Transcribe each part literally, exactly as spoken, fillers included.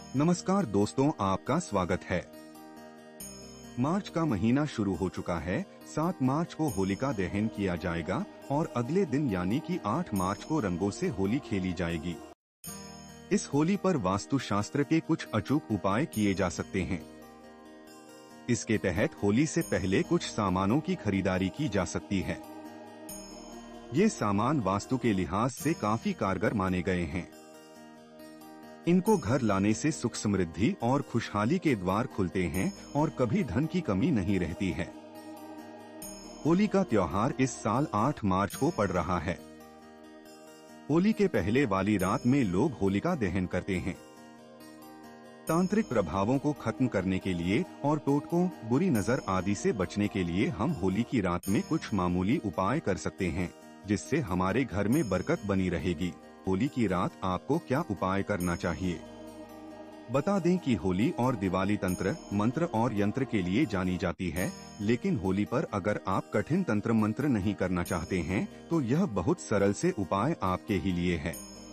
नमस्कार दोस्तों, आपका स्वागत है। मार्च का महीना शुरू हो चुका है। सात मार्च को होलिका दहन किया जाएगा और अगले दिन यानी कि आठ मार्च को रंगों से होली खेली जाएगी। इस होली पर वास्तुशास्त्र के कुछ अचूक उपाय किए जा सकते हैं। इसके तहत होली से पहले कुछ सामानों की खरीदारी की जा सकती है। ये सामान वास्तु के लिहाज से काफी कारगर माने गए हैं। इनको घर लाने से सुख समृद्धि और खुशहाली के द्वार खुलते हैं और कभी धन की कमी नहीं रहती है। होली का त्योहार इस साल आठ मार्च को पड़ रहा है। होली के पहले वाली रात में लोग होलिका दहन करते हैं। तांत्रिक प्रभावों को खत्म करने के लिए और टोटकों, बुरी नजर आदि से बचने के लिए हम होली की रात में कुछ मामूली उपाय कर सकते हैं, जिससे हमारे घर में बरकत बनी रहेगी। होली की रात आपको क्या उपाय करना चाहिए? बता दें कि होली और दिवाली तंत्र, मंत्र और यंत्र के लिए जानी जाती है, लेकिन होली पर अगर आप कठिन तंत्र मंत्र नहीं करना चाहते हैं तो यह बहुत सरल से उपाय आपके ही लिए है।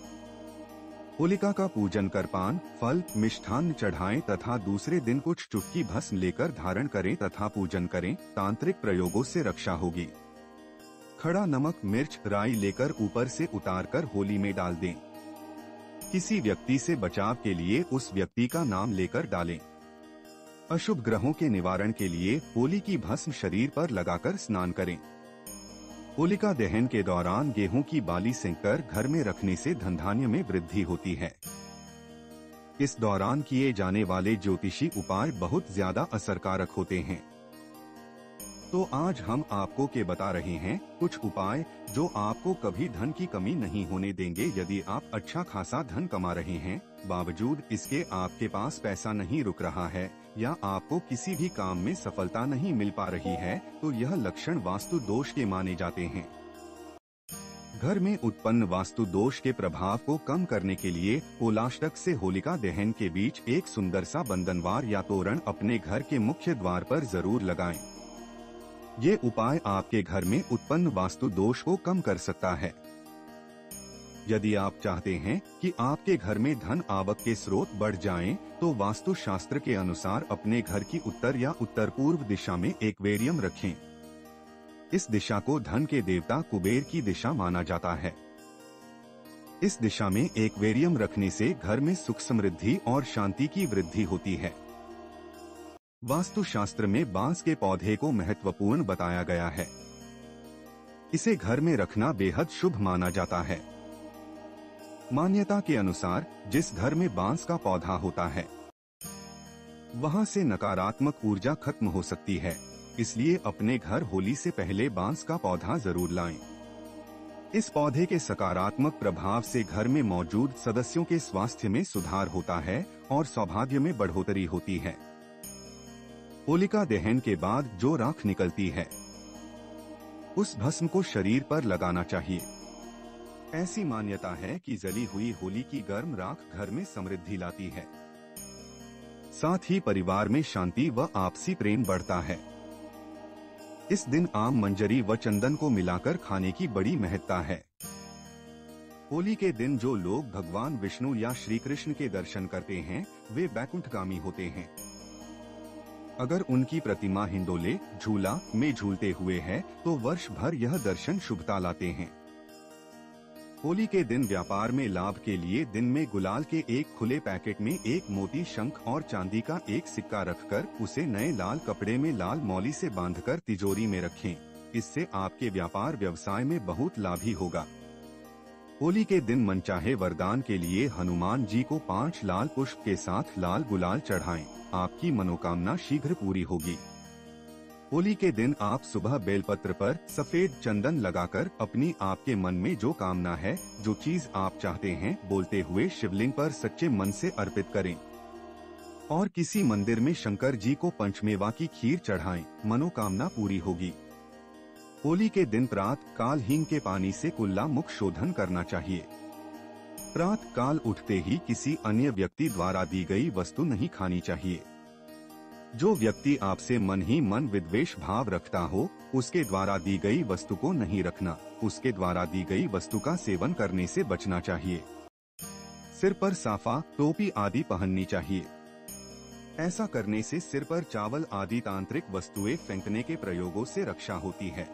होलिका का पूजन कर पान, फल, मिष्ठान्न चढ़ाएं तथा दूसरे दिन कुछ चुटकी भस्म लेकर धारण करें तथा पूजन करें। तांत्रिक प्रयोगों से रक्षा होगी। खड़ा नमक, मिर्च, राई लेकर ऊपर से उतारकर होली में डाल दें। किसी व्यक्ति से बचाव के लिए उस व्यक्ति का नाम लेकर डालें। अशुभ ग्रहों के निवारण के लिए होली की भस्म शरीर पर लगाकर स्नान करें। होलिका दहन के दौरान गेहूं की बाली सेंककर घर में रखने से धन धान्य में वृद्धि होती है। इस दौरान किए जाने वाले ज्योतिषी उपाय बहुत ज्यादा असरकारक होते हैं। तो आज हम आपको के बता रहे हैं कुछ उपाय जो आपको कभी धन की कमी नहीं होने देंगे। यदि आप अच्छा खासा धन कमा रहे हैं, बावजूद इसके आपके पास पैसा नहीं रुक रहा है या आपको किसी भी काम में सफलता नहीं मिल पा रही है, तो यह लक्षण वास्तु दोष के माने जाते हैं। घर में उत्पन्न वास्तु दोष के प्रभाव को कम करने के लिए पोलाष्टक से होलिका दहन के बीच एक सुंदर सा बंधनवार या तोरण अपने घर के मुख्य द्वार पर जरूर लगाएं। ये उपाय आपके घर में उत्पन्न वास्तु दोष को कम कर सकता है। यदि आप चाहते हैं कि आपके घर में धन आवक के स्रोत बढ़ जाएं, तो वास्तु शास्त्र के अनुसार अपने घर की उत्तर या उत्तर पूर्व दिशा में एक्वेरियम रखें। इस दिशा को धन के देवता कुबेर की दिशा माना जाता है। इस दिशा में एक्वेरियम रखने से घर में सुख समृद्धि और शांति की वृद्धि होती है। वास्तु शास्त्र में बांस के पौधे को महत्वपूर्ण बताया गया है। इसे घर में रखना बेहद शुभ माना जाता है। मान्यता के अनुसार जिस घर में बांस का पौधा होता है, वहां से नकारात्मक ऊर्जा खत्म हो सकती है। इसलिए अपने घर होली से पहले बांस का पौधा जरूर लाएं। इस पौधे के सकारात्मक प्रभाव से घर में मौजूद सदस्यों के स्वास्थ्य में सुधार होता है और सौभाग्य में बढ़ोतरी होती है। होलिका दहन के बाद जो राख निकलती है, उस भस्म को शरीर पर लगाना चाहिए। ऐसी मान्यता है कि जली हुई होली की गर्म राख घर में समृद्धि लाती है। साथ ही परिवार में शांति व आपसी प्रेम बढ़ता है। इस दिन आम, मंजरी व चंदन को मिलाकर खाने की बड़ी महत्ता है। होली के दिन जो लोग भगवान विष्णु या श्री कृष्ण के दर्शन करते हैं, वे बैकुंठगामी होते हैं। अगर उनकी प्रतिमा हिंडोले, झूला में झूलते हुए है, तो वर्ष भर यह दर्शन शुभता लाते हैं। होली के दिन व्यापार में लाभ के लिए दिन में गुलाल के एक खुले पैकेट में एक मोती, शंख और चांदी का एक सिक्का रखकर उसे नए लाल कपड़े में लाल मौली से बांधकर तिजोरी में रखें। इससे आपके व्यापार व्यवसाय में बहुत लाभ ही होगा। होली के दिन मनचाहे वरदान के लिए हनुमान जी को पांच लाल पुष्प के साथ लाल गुलाल चढ़ाएं। आपकी मनोकामना शीघ्र पूरी होगी। होली के दिन आप सुबह बेलपत्र पर सफेद चंदन लगाकर अपनी आपके मन में जो कामना है, जो चीज आप चाहते हैं, बोलते हुए शिवलिंग पर सच्चे मन से अर्पित करें और किसी मंदिर में शंकर जी को पंचमेवा की खीर चढ़ाएं। मनोकामना पूरी होगी। होली के दिन प्रातः काल हींग के पानी से कुल्ला मुख शोधन करना चाहिए। प्रातः काल उठते ही किसी अन्य व्यक्ति द्वारा दी गई वस्तु नहीं खानी चाहिए। जो व्यक्ति आपसे मन ही मन विद्वेष भाव रखता हो, उसके द्वारा दी गई वस्तु को नहीं रखना। उसके द्वारा दी गई वस्तु का सेवन करने से बचना चाहिए। सिर पर साफा, टोपी आदि पहननी चाहिए। ऐसा करने से सिर पर चावल आदि तांत्रिक वस्तुएं फेंकने के प्रयोगों से रक्षा होती है।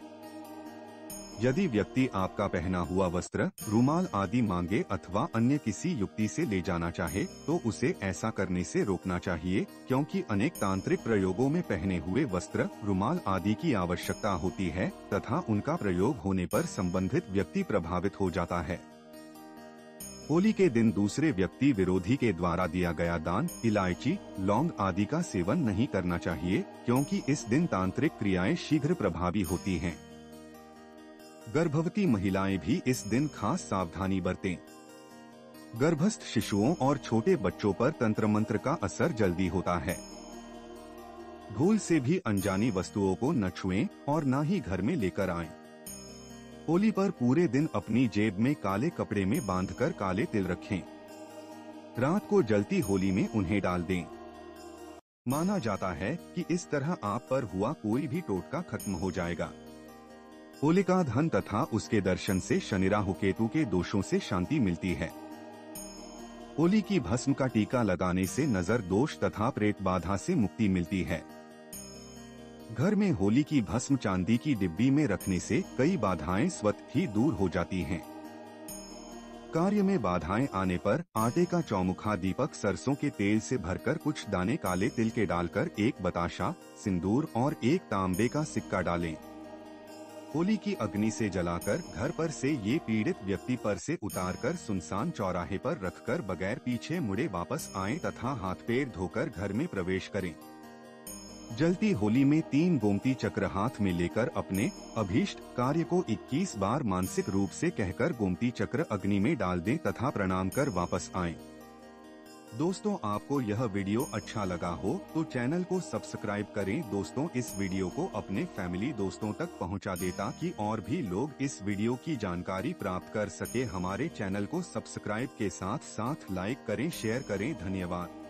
यदि व्यक्ति आपका पहना हुआ वस्त्र, रुमाल आदि मांगे अथवा अन्य किसी युक्ति से ले जाना चाहे तो उसे ऐसा करने से रोकना चाहिए, क्योंकि अनेक तांत्रिक प्रयोगों में पहने हुए वस्त्र, रुमाल आदि की आवश्यकता होती है तथा उनका प्रयोग होने पर संबंधित व्यक्ति प्रभावित हो जाता है। होली के दिन दूसरे व्यक्ति विरोधी के द्वारा दिया गया दान, इलायची, लौंग आदि का सेवन नहीं करना चाहिए, क्योंकि इस दिन तांत्रिक क्रियाएं शीघ्र प्रभावी होती हैं। गर्भवती महिलाएं भी इस दिन खास सावधानी बरतें। गर्भस्थ शिशुओं और छोटे बच्चों पर तंत्र मंत्र का असर जल्दी होता है। भूल से भी अनजानी वस्तुओं को न छुएं और न ही घर में लेकर आएं। होली पर पूरे दिन अपनी जेब में काले कपड़े में बांधकर काले तिल रखें। रात को जलती होली में उन्हें डाल दें। माना जाता है कि इस तरह आप पर हुआ कोई भी टोटका खत्म हो जाएगा। होलिका दहन तथा उसके दर्शन से शनि राहु केतु के दोषों से शांति मिलती है। होली की भस्म का टीका लगाने से नजर दोष तथा प्रेत बाधा से मुक्ति मिलती है। घर में होली की भस्म चांदी की डिब्बी में रखने से कई बाधाएं स्वतः ही दूर हो जाती हैं। कार्य में बाधाएं आने पर आटे का चौमुखा दीपक सरसों के तेल से भरकर कुछ दाने काले तिल के डालकर एक बताशा, सिंदूर और एक तांबे का सिक्का डालें। होली की अग्नि से जलाकर घर पर से ये पीड़ित व्यक्ति पर से उतारकर सुनसान चौराहे पर रखकर बगैर पीछे मुड़े वापस आएं तथा हाथ पैर धोकर घर में प्रवेश करें। जलती होली में तीन गोमती चक्र हाथ में लेकर अपने अभीष्ट कार्य को इक्कीस बार मानसिक रूप से कहकर गोमती चक्र अग्नि में डाल दें तथा प्रणाम कर वापस आएं। दोस्तों, आपको यह वीडियो अच्छा लगा हो तो चैनल को सब्सक्राइब करें। दोस्तों, इस वीडियो को अपने फैमिली दोस्तों तक पहुंचा दें ताकि और भी लोग इस वीडियो की जानकारी प्राप्त कर सके। हमारे चैनल को सब्सक्राइब के साथ साथ लाइक करें, शेयर करें। धन्यवाद।